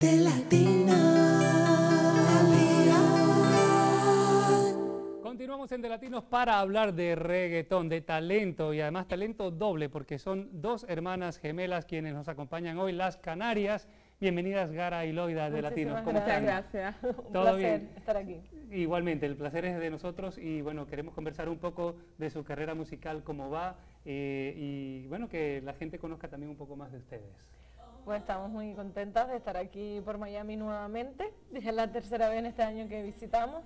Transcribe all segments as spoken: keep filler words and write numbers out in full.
De Latinos al día. Continuamos en De Latinos para hablar de reggaetón, de talento y además talento doble porque son dos hermanas gemelas quienes nos acompañan hoy, las Canarias. Bienvenidas Gara y Loida de Latinos. ¿Cómo están? Gracias, un ¿Todo placer bien? estar aquí. Igualmente, el placer es de nosotros y bueno, queremos conversar un poco de su carrera musical, cómo va eh, y bueno, que la gente conozca también un poco más de ustedes. Pues estamos muy contentas de estar aquí por Miami nuevamente. Es la tercera vez en este año que visitamos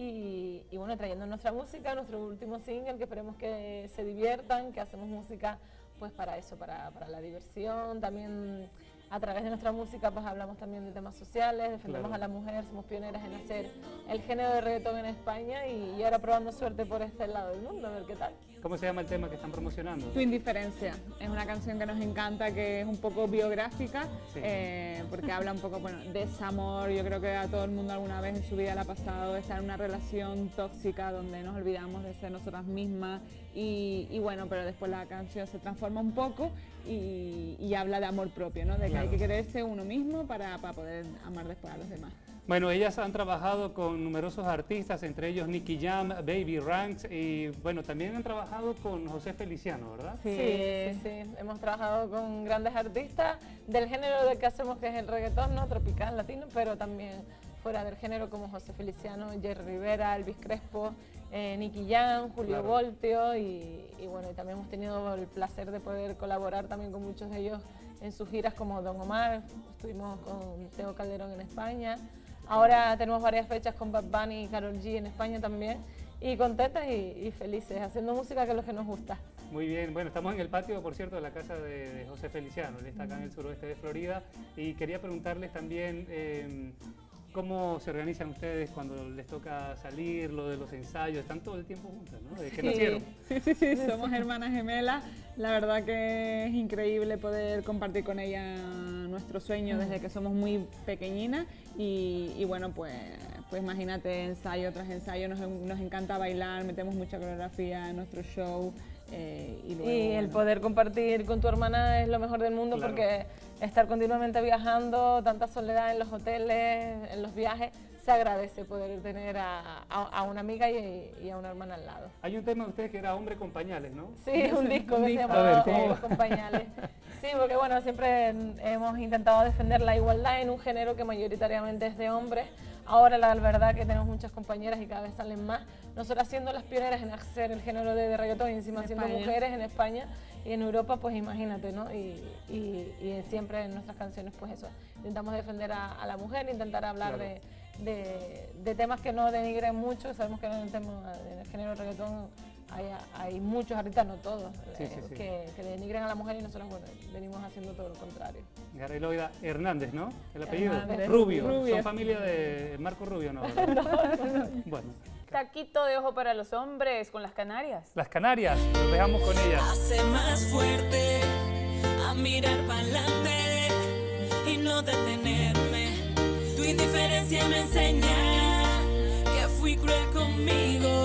y, y bueno, trayendo nuestra música, nuestro último single, que esperemos que se diviertan, que hacemos música pues para eso, para, para la diversión. También a través de nuestra música pues hablamos también de temas sociales, defendemos Claro. a la mujer, somos pioneras en hacer el género de reggaetón en España y, y ahora probando suerte por este lado del mundo, a ver qué tal. ¿Cómo se llama el tema que están promocionando? Tu indiferencia es una canción que nos encanta, que es un poco biográfica, Sí. eh, porque habla un poco bueno, de desamor. Yo creo que a todo el mundo alguna vez en su vida le ha pasado de estar en una relación tóxica donde nos olvidamos de ser nosotras mismas y, y bueno, pero después la canción se transforma un poco y, y habla de amor propio, ¿no? De que Claro. hay que quererse uno mismo para, para poder amar después a los demás. Bueno, ellas han trabajado con numerosos artistas, entre ellos Nicky Jam, Baby Ranks y bueno, también han trabajado con José Feliciano, ¿verdad? Sí, sí, sí, hemos trabajado con grandes artistas del género de que hacemos, que es el reggaetón, ¿no? Tropical, latino, pero también fuera del género como José Feliciano, Jerry Rivera, Elvis Crespo, eh, Nicky Jam, Julio Claro. Voltio y, y bueno, y también hemos tenido el placer de poder colaborar también con muchos de ellos en sus giras como Don Omar, estuvimos con Teo Calderón en España. Ahora tenemos varias fechas con Bad Bunny y Karol G en España también y contentas y, y felices, haciendo música que es lo que nos gusta. Muy bien, bueno, estamos en el patio, por cierto, de la casa de, de José Feliciano, él está acá en el suroeste de Florida y quería preguntarles también eh, cómo se organizan ustedes cuando les toca salir, lo de los ensayos, están todo el tiempo juntas, ¿no? Desde que Sí. nacieron. Sí, sí, sí, somos hermanas gemelas. La verdad que es increíble poder compartir con ella nuestro sueño desde que somos muy pequeñinas y, y bueno, pues, pues imagínate, ensayo tras ensayo, nos, nos encanta bailar, metemos mucha coreografía en nuestro show. Eh, y, luego, Y el bueno, poder compartir con tu hermana es lo mejor del mundo, Claro. porque estar continuamente viajando, tanta soledad en los hoteles, en los viajes, se agradece poder tener a, a, a una amiga y, y a una hermana al lado. Hay un tema de ustedes que era Hombre con pañales, ¿no? Sí, un disco un que se disco. llama A ver, ¿cómo? Hombres con pañales. Sí, porque bueno, siempre hemos intentado defender la igualdad en un género que mayoritariamente es de hombres. Ahora la verdad que tenemos muchas compañeras y cada vez salen más. Nosotras siendo las pioneras en hacer el género de, de reggaetón y encima En siendo España. mujeres en España y en Europa, pues imagínate, ¿no? Y, y, y siempre en nuestras canciones, pues eso, intentamos defender a, a la mujer, intentar hablar Claro. de, de, de temas que no denigren mucho. Sabemos que en el, tema, en el género de reggaetón hay, hay muchos artistas, no todos, Sí, eh, sí, sí. Que, que denigran a la mujer y nosotros, bueno, venimos haciendo todo lo contrario. Gara y Loida Hernández, ¿no? El apellido. Hernández. Rubio. Rubio. Son familia de Marco Rubio, ¿no? ¿Verdad? Bueno, Taquito de ojo para los hombres con las Canarias. las Canarias, nos dejamos con ellas. Hace más fuerte a mirar para adelante y no detenerme. Tu indiferencia me enseña que fui cruel conmigo.